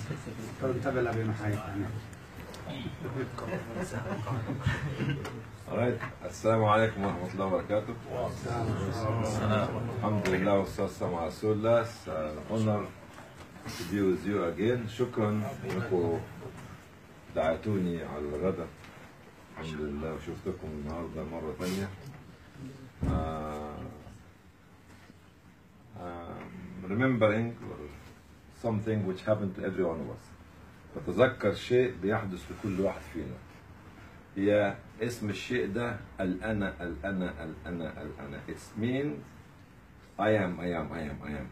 السلام عليكم ورحمة الله وبركاته. الحمد لله والصلاة والسلام على رسول الله. honor to be with you again. شكرا انكم دعيتوني على الغداء. الحمد لله وشفتكم النهارده مرة ثانية. Remembering something which happened to every one of us. بتذكر شيء بيحدث لكل واحد فينا. هي اسم الشيء ده الأنا الأنا الأنا الأنا. It means I am.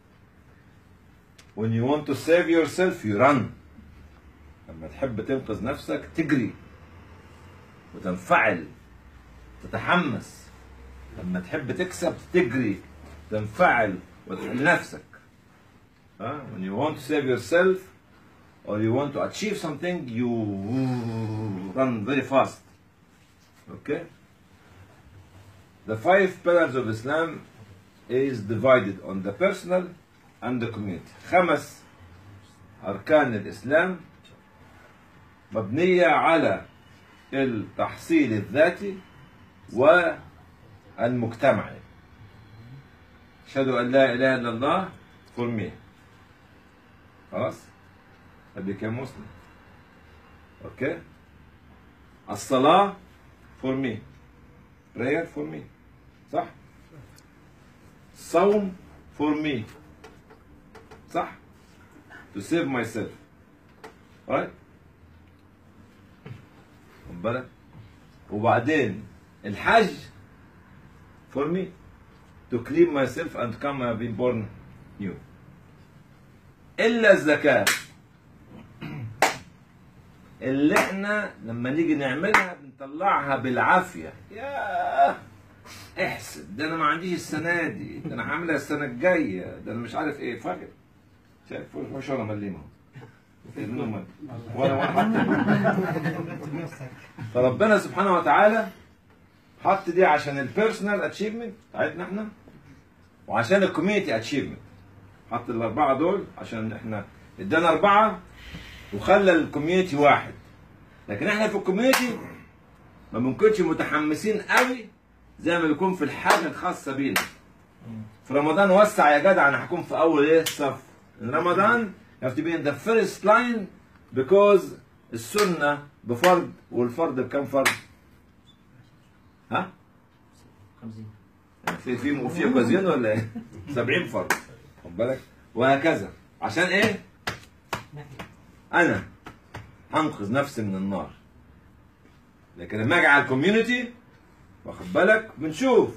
When you want to save yourself you run. لما تحب تنقذ نفسك تجري وتنفعل تتحمس. لما تحب تكسب تجري تنفعل وتحل نفسك. When you want to save yourself or you want to achieve something you run very fast. Okay? The 5 pillars of Islam is divided on the personal and the community. 5 أركان الإسلام مبنية على التحصيل الذاتي والمجتمعي. أشهد أن لا إله إلا الله for me. خلاص؟ I became Muslim. Okay? الصلاة for me. Prayer for me. صح؟ صوم for me. صح؟ To save myself. Right? خد بالك؟ وبعدين الحج for me. To clean myself and come and be born new. إلا الزكاة اللي احنا لما نيجي نعملها بنطلعها بالعافية. ياه احسد ده انا ما عنديش السنة دي، ده انا هعملها السنة الجاية، ده انا مش عارف ايه. فاكر شايف مش انا مليمة النوم وانا فربنا سبحانه وتعالى حط دي عشان البيرسونال اتشيفمنت بتاعتنا احنا وعشان الكوميونتي اتشيفمنت. حط ال4 دول عشان احنا ادانا 4 وخلى الكوميونتي 1. لكن احنا في الكوميونتي ما بنكونش متحمسين قوي زي ما بيكون في الحاجه الخاصه بينا. في رمضان وسع يا جدع، انا هكون في اول ايه الصف. رمضان you have to be in the first line because السنه بفرض والفرض بكم فرض؟ ها؟ 50 في اوكازيون ولا ايه؟ 70 فرض. خد بالك؟ وهكذا. عشان ايه؟ انا هنقذ نفسي من النار. لكن لما اجي على الكوميونتي واخد بالك بنشوف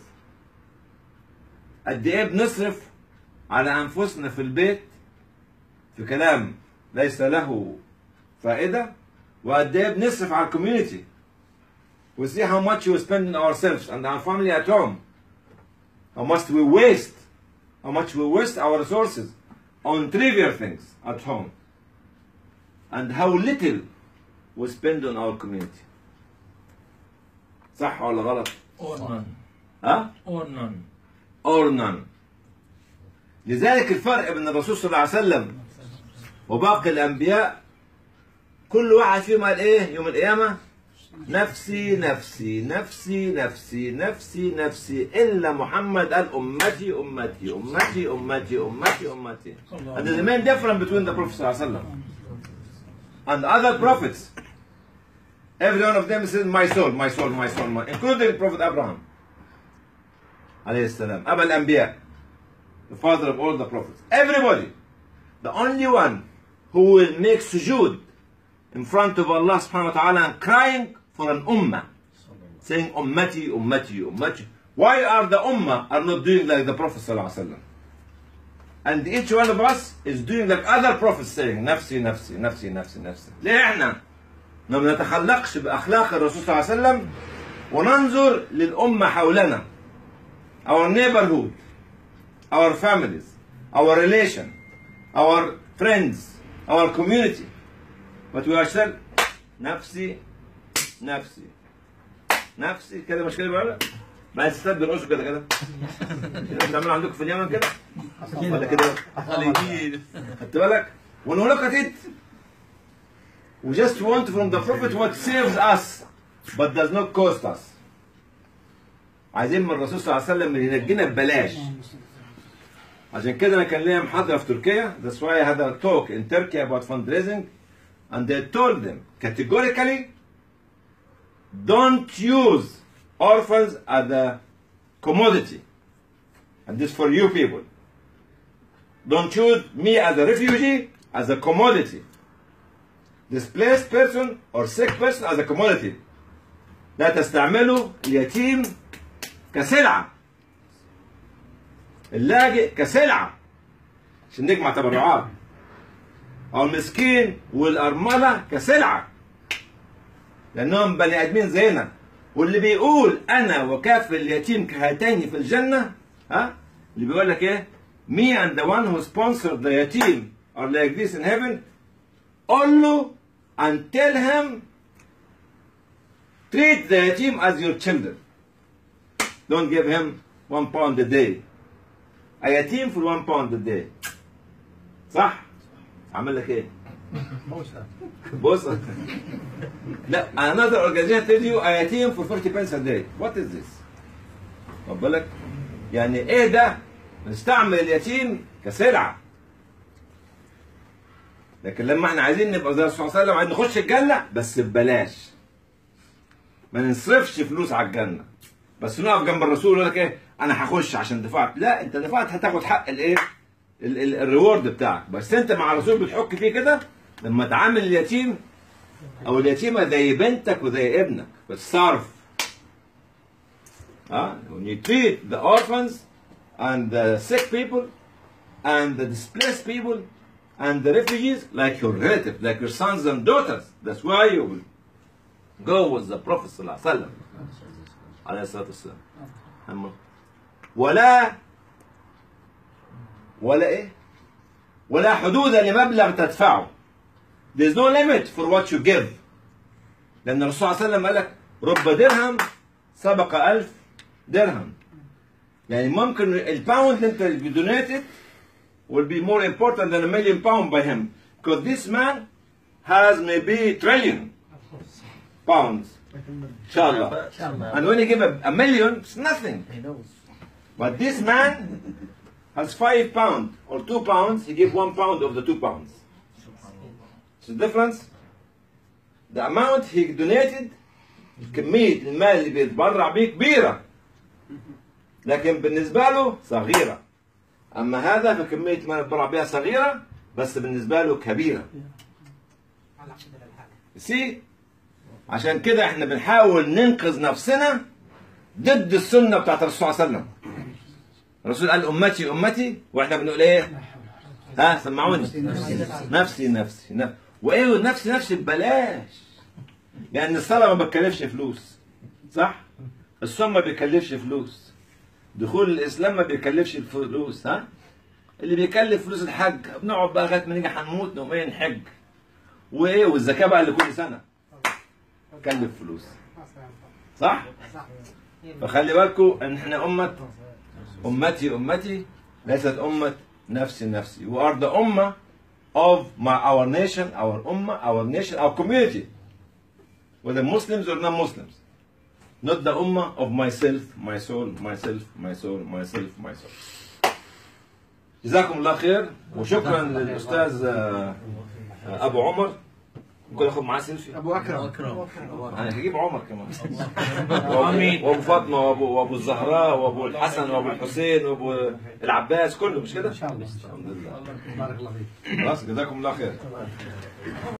قد ايه بنصرف على انفسنا في البيت في كلام ليس له فائده، وقد ايه بنصرف على الكوميونتي. We see how much we spend on ourselves and our family at home. How much we waste our resources on trivial things at home. And how little we spend on our community. صح ولا غلط؟ Or none. ها؟ Or none. Or none. لذلك الفرق بين الرسول صلى الله عليه وسلم وباقي الأنبياء كل واحد فيهم قال إيه يوم القيامة؟ نفسي نفسي نفسي نفسي نفسي نفسي إلا محمد قال أمتي أمتي أمتي أمتي أمتي أمتي. And there's a main difference between the Prophet صلى الله عليه وسلم and other prophets. Every one of them says my soul, my soul, my soul, my, including Prophet Abraham عليه السلام, أبا الأنبياء, the father of all the prophets. Everybody. The only one who will make sujood in front of Allah subhanahu wa ta'ala and crying for an ummah, saying ummati, ummati, ummati. Why are the ummah are not doing like the Prophet sallallahu alaihi wasallam? And each one of us is doing like other prophets saying نفسي نفسي نفسي نفسي نفسي. ليه احنا ما بنتخلقش بأخلاق الرسول صلى الله عليه وسلم وننظر للأمة حولنا, our neighborhood, our families, our relation, our friends, our community, but we are saying نفسي نفسي نفسي كده. مش كده بقى؟ ما تستبدل بالقص كده كده بتعملوا عندكم في اليمن كده ولا كده؟ خليجيين. خدت بالك؟ ونقول لك We just want from the Prophet what saves us but does not cost us. عايزين من الرسول صلى الله عليه وسلم اللي ينجينا ببلاش. عشان كده انا كان ليا محاضره في تركيا. That's why I had a talk in Turkey about fundraising, and they told them categorically, don't use orphans as a commodity. And this for you people. Don't use me as a refugee as a commodity. Displaced person or sick person as a commodity. لا تستعملوا اليتيم كسلعة. اللاجئ كسلعة عشان نجمع تبرعات. أو المسكين والأرملة كسلعة. لأنهم بني آدمين زينا. واللي بيقول أنا وكافل اليتيم كهاتين في الجنة، ها؟ اللي بيقول لك إيه؟ Me and the one who sponsored the yatim are like this in heaven. قول له and tell him treat the yatim as your children. Don't give him £1 a day. A yatim for £1 a day. صح؟ عمل لك إيه؟ بص. لا another organization tell you a yatim for 40 pence a day. What is this؟ خد بالك؟ يعني إيه ده؟ نستعمل اليتيم كسلعة. لكن لما احنا عايزين نبقى زي الرسول صلى الله عليه وسلم، عايزين نخش الجنة بس ببلاش. ما نصرفش فلوس على الجنة. بس نقف جنب الرسول ويقول لك ايه؟ انا هخش عشان دفعت. لا انت دفعت هتاخد حق الايه؟ الريورد بتاعك. بس انت مع الرسول بتحك فيه كده لما تعامل اليتيم او اليتيمة زي بنتك وزي ابنك بتصرف. when you treat the orphans and the sick people and the displaced people and the refugees like your relatives, like your sons and daughters. That's why you will go with the Prophet صلى الله عليه وسلم عليه الصلاة والسلام. ولا إيه؟ ولا حدود لمبلغ تدفعه. There's no limit for what you give. لأن الرسول صلى الله عليه وسلم قال لك رب درهم سبق 1000 درهم. يعني ممكن الباوند اللي انت donated will be more important than £1,000,000 by him, because this man has maybe trillion pounds. Inshallah. And when you give a million, it's nothing. But this man has £5 or £2. He gives £1 of the £2. It's the difference. The amount he donated, كمية المال اللي بيتبرع بيه كبيرة. لكن بالنسبة له صغيرة. أما هذا فكمية ما يتبرع بها صغيرة بس بالنسبة له كبيرة. سي عشان كده احنا بنحاول ننقذ نفسنا ضد السنة بتاعت الرسول صلى الله عليه وسلم. الرسول قال أمتي أمتي واحنا بنقول ايه؟ ها سمعوني. نفسي. وايه نفسي ببلاش. لأن الصلاة ما بتكلفش فلوس. صح؟ الصوم ما بيكلفش فلوس. دخول الاسلام ما بيكلفش الفلوس. ها اللي بيكلف فلوس الحج. بنقعد بقى لغايه ما نيجي هنموت نقوم ايه نحج. وايه والزكاه بقى اللي كل سنه تكلف فلوس. صح؟ فخلي بالكم ان احنا امتي ليست امه نفسي. We are the ummah of our nation, our community, whether Muslims or non-Muslims. Not the ummah of myself. جزاكم الله خير وشكرا للأستاذ أبو عمر. ممكن آخذ معاه سيلفي؟ أبو أكرم. أنا هجيب عمر كمان. وأبو فاطمة وأبو الزهراء وأبو الحسن وأبو الحسين وأبو العباس كله مش كده؟ إن شاء الله. الحمد لله. بارك الله فيك. خلاص جزاكم الله خير.